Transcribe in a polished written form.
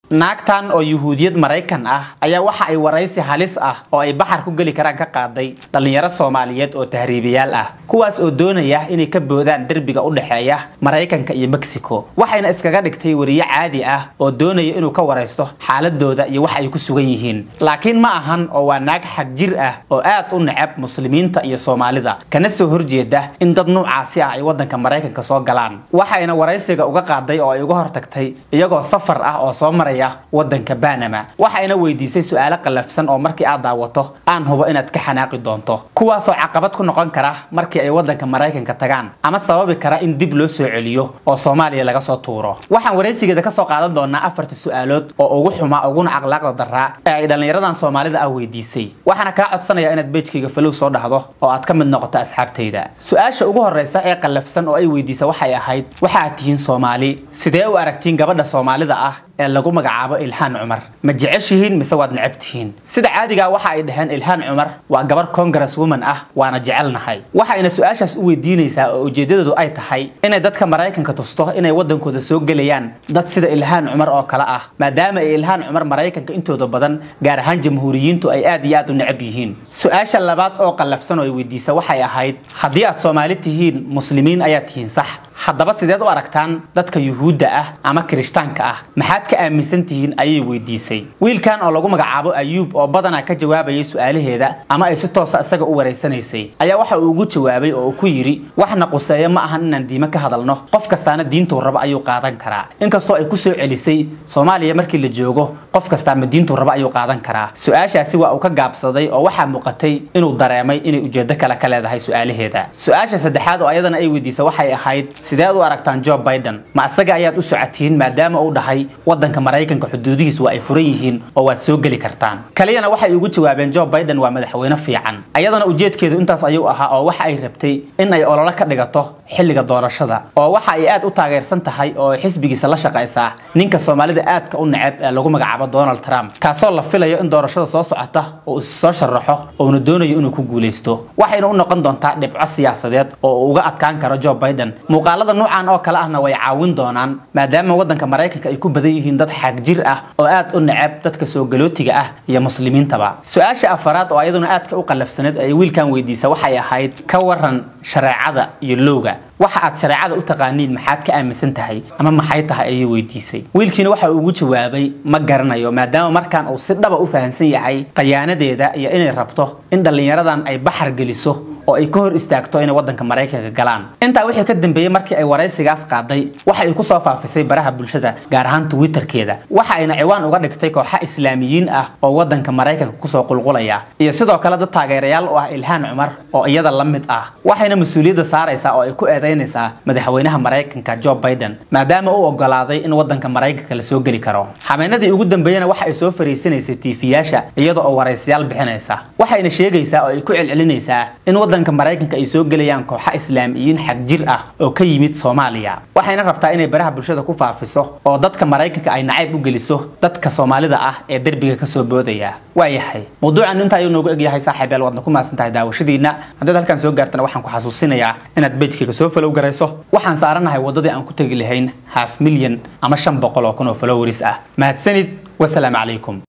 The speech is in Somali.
naagtan oo yuhuudiyad Mareykan ah ayaa waxa ay waraysi halis ah oo ay baxar ku gali karaan ka qaaday dhalinyaro Soomaaliyeed oo tahriibiyaal ah kuwaas oo doonaya inay ka boodaan darbiga u dhaxeeya Mareykanka iyo Mexico waxayna iskaga dhigtay wariye caadi ah oo doonaya inuu ka waraysto xaaladooda iyo wax ay ku sugan yihiin laakiin ma ahan oo waa naag xaq jir ah oo aad u neceb muslimiinta iyo Soomaalida kana soo horjeeda in dad noocaasi ah ay wadanka Mareykanka soo galaan waxayna waraysiga uga qaaday oo ay uga hortagtay iyagoo safar ah oo soo maray wadanka Panama waxayna weydiisay su'aalo qalafsan oo markii aad daawato aan hubo inaad ka xanaaqi doonto kuwaas oo caqabad ku noqon kara markii ay wadanka Mareykanka tagaan ama sababi kara in dib loo soo celiyo oo Soomaaliya laga soo tuuro waxaan waraysigeeda ka soo qaadan doonaa 4 su'aalood oo ugu xuma uguna aqlaaqda daraa ee ay dhalinyaradan Soomaalida ah weydiisay waxaana ka codsanayaa inaad page-kayga follow soo dhahdo oo aad ka mid noqoto asxaabtayda su'aasha ugu horeysa ee qalafsan oo ay weydiisay waxay ahayd waxa aad tihiin Soomaali sidee u aragtiin gabadha Soomaalida ah ee lagu magacaabo Ilhaan Cumar ma jeceshihiin mise waad necebtihiin sida caadiga waxa ay dhahan Ilhaan Cumar waa gabar congresswoman ah waana jecelnahay waxayna su'aashaas u weydiinaysaa oo ujeedadoodu ay tahay inay dadka Mareykanka tusto inay wadankooda soo galayaan dad sida Ilhaan Cumar oo kala ah maadaama ay Ilhaan Cumar Mareykanka intooda badan gaar ahaan jamhuuriyiintu ay aad iyo aad u neceb yihiin su'aasha labaad oo qalafsan oo ay weydiisay waxay ahayd haddii aad Soomaali tihiin muslimiin ayaa tihiin sax haddaba sideed u aragtaan dadka yuhuudda ah ama kirishtaanka ah maxaad ka aaminsan tihiin ayay weydiisay wiilkan oo lagu magacaabo Ayuub oo badanaa ka jawaabayay su'aalaheeda ama ay si toos ah isaga u wareysanaysay ayaa waxa uu ugu jawaabay oo uu ku yiri waxna quseeyo ma ahan inaan diimo ka hadalno qof kastaana diintu raba ayuu qaadan karaa inkastoo ay ku soo celisay Soomaaliya markii la joogo qof kasta ma diintu raba ayuu qaadan karaa su'aashaasi waa uu ka gaabsaday oo waxa muuqatay inuu dareemay inay ujeedo kale ka leedahay su'aalaheeda su'aasha saddexaad oo ayadana ay weydiisay waxay ahayd sideed u aragtaan Joe Biden ma asaga ayaad u socotiin maadaama uu dhahay wadanka Mareykanka xuduudihiisu ay furan yihiin oo waad soo gali kartaan kaliyana waxay ugu jawaabeen Joe Biden waa madaxweyne fiican ayadana ujeedkeedu intaas ayuu ahaa oo waxa ay rabtay in ay olole ka dhigato xilliga doorashada oo waxa ay aad u taageersan tahay oo xisbigiisa la shaqaysaa ninka Soomaalida aadka u neceb ee lagu magacaabo Donald Trump kaasoo la filayo in doorashada soo socota oo soo sharaxo oo doonayo inuu ku guuleysto waxayna u noqon doontaa dhibco siyaasadeed oo uga adkaan karo Joe Biden muuqaalada noocan oo kala ahna way caawin doonaan maadaama wadanka Mareykanka ay ku badan yihiin dad xaq jir ah oo aad u neceb dadka soo galootiga ah iyo muslimiintaba su'aasha afaraad oo ayaduna aadka u qalafsaneed ay wiilkan weydiisay waxay ahayd ka waran shareecada iyo looga waxa aad shareecada u taqaaniin maxaad ka aaminsan tahay ama maxay tahay ay weydiisay wiilkiina waxa uu ugu jawaabay ma garanayo maadaama markaan uu si dhaba u fahansan yahay qayaanadeeda iyo inay rabto in dhalinyaradan ay baxar geliso oo ay ka hor istaagto inay wadanka Mareykanka galaan inta wixii ka dambeeyay markii ay waraysigaas qaaday waxa ay ku soo faafisay baraha bulshada gaar ahaan Twitterkeeda waxa ayna ciwaan uga dhigtay kooxo islaamiyiin ah oo wadanka Mareykanka ku soo qulqulaya iyo sidoo kale dad taageerayaal u ah Ilhaan Cumar oo iyada la mid ah waxayna mas'uuliyadda saaraysaa oo ay ku eedeynaysaa madaxweynaha Mareykanka Joe Biden maadaama uu ogolaaday in wadanka Mareykanka la soo gali karo xameenadii ugu dambeeyana waxa ay soo fariisanaysay TV-yaasha iyada oo waraysiyaal bixinaysa waxayna sheegaysaa oo ay ku celcelinaysaa in wadanka Mareykanka ay soo galayaan kooxo islaamiyiin xaq jir ah oo ka yimid Soomaaliya waxayna rabtaa inay baraha bulshada ku faafiso oo dadka Mareykanka ay nacayb u geliso dadka Soomaalida ah ee darbiga ka soo boodaya waayahay mawduucan inta ayuu noogu egyahay saaxiibayaal wadna ku maasantahay daawashadiina hadda halkan soo gaartana waxaan ku xasuusinayaa inaad page-kayga soo follow garayso waxaan saaranahay wadadii aan ku tagi lahayn 500,000 ama 500,000 oo followers ah mahadsanid wassalaamu calaykum